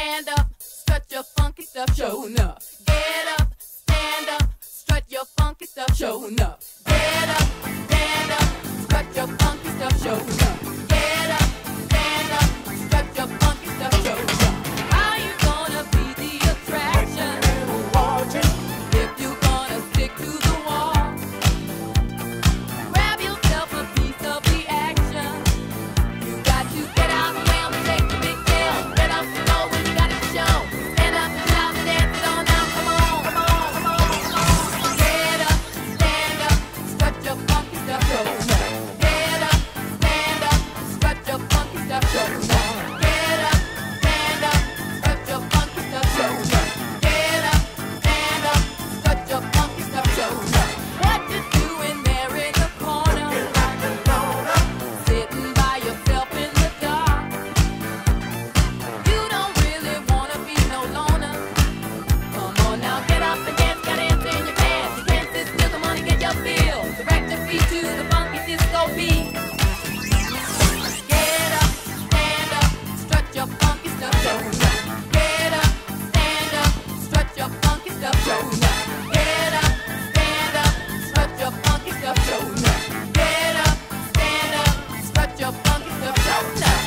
stand up, strut your funky stuff, show enough. Get up, stand up, strut your funky stuff, show enough. Get up, stand up, strut your funky stuff, show enough. Get up, stand up, strut your funky stuff, show enough. How you gonna be the attraction if you gonna stick to the wall? Grab yourself a piece of the action. You got to get out and well and take the big deal. Get up and know when you got it to show. Stand up and shout and dance it on now. Come on, come on, come on, come on. Get up, stand up, strut your funky stuff, show enough. Get up, stand up, strut your funky stuff, show enough. Get up, stand up, strut your funky stuff, show enough. Get up, stand up, strut your funky stuff, show enough. What you doing there in the corner? Sitting by yourself in the dark. You don't really wanna be no loner. Come on now, get up and dance, got ants in your pants. You can't sit still, come on and get your feel. Direct your feet to the funky disco beat. Get up, stand up, strut your funky stuff, show enough. Get up, stand up, strut your funky stuff, show enough. Get up, stand up, strut your funky stuff, show enough. Get up, stand up, strut your funky stuff, show enough.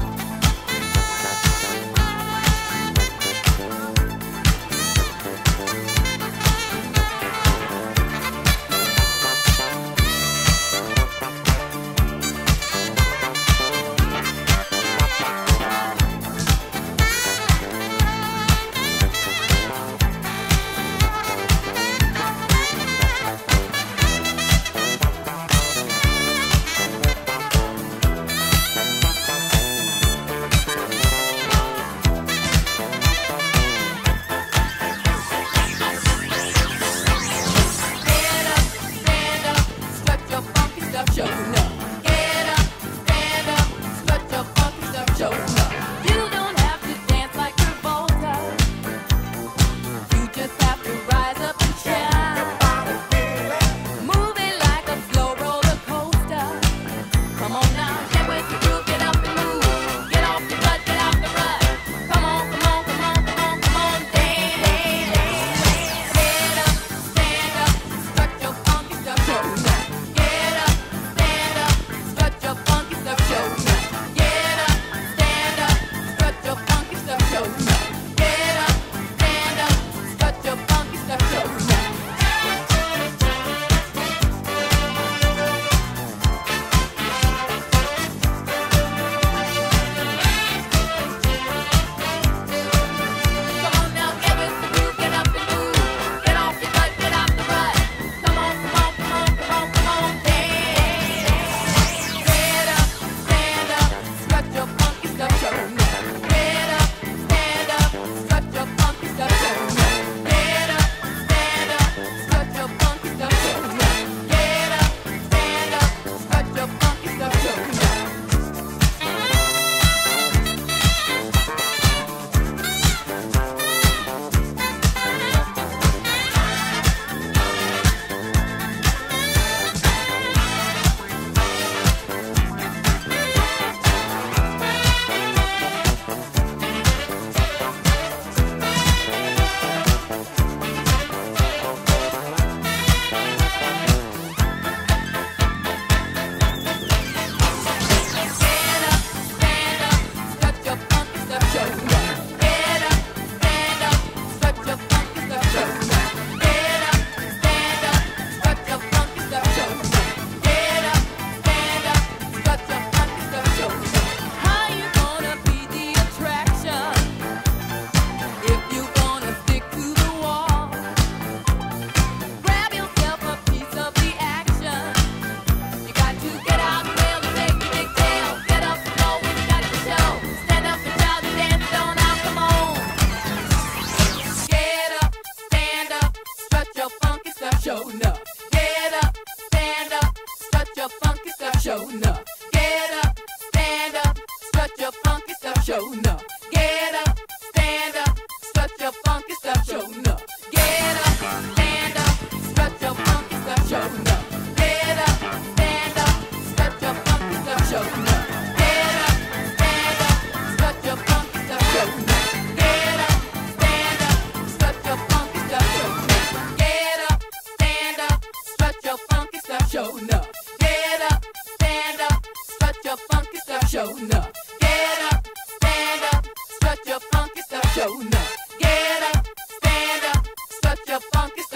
Get up, stand up, strut your funky stuff, show enough. Get up, stand up, strut your funky stuff, show enough. You don't have to dance like Travolta. You just have to rise up and shine. Move it like a slow roller coaster. Come on now, get with the groove, get up and move. Get off your butt, get out the rut. Come on, come on, come on, come on, come on, dance. Get up, stand up, strut your funky stuff, show enough. Get up, stand up, strut your funky stuff, show enough. Get up, stand up, strut your funky stuff, show enough. Get up, stand up, strut your funky stuff, show enough. Come on now, get with the groove, get up and move. Get off your butt, get out the rut. Come on, come on, come on, come on, come on, dance. Get up, stand up, strut your funky stuff, show enough. Get up, stand up, strut your funky stuff, show enough. Get up, stand up, strut your funky stuff, show enough. Get up, stand up, strut your funky stuff, show enough. Get up, stand up, strut your funky stuff, show enough. Get up, stand up, strut your funky stuff, show enough. Get up, stand up, strut your funky stuff, show enough. Get up, stand up, strut your funky stuff, show enough. How you gonna be the attraction if you gonna stick to the wall? Grab yourself a piece of the action. You got to get out and well and take the big deal. Get up and go when you got it to show. Stand up and shout and dance it on out, come on. Get up, stand up, strut your funky stuff, show enough. Get up, stand up, strut your funky stuff, show enough. Get up, stand up, strut your funky stuff, show enough. Get up, stand up, strut your funky stuff, show enough. Get up, stand up, strut your funky stuff, show enough. Get up, stand up, strut your funky stuff, show enough. Get up, stand up, strut your funky stuff, show enough. Get strut your funky stuff, show enough. Get up, stand up, strut your funky stuff, show enough. Get up, stand up, strut your funky stuff.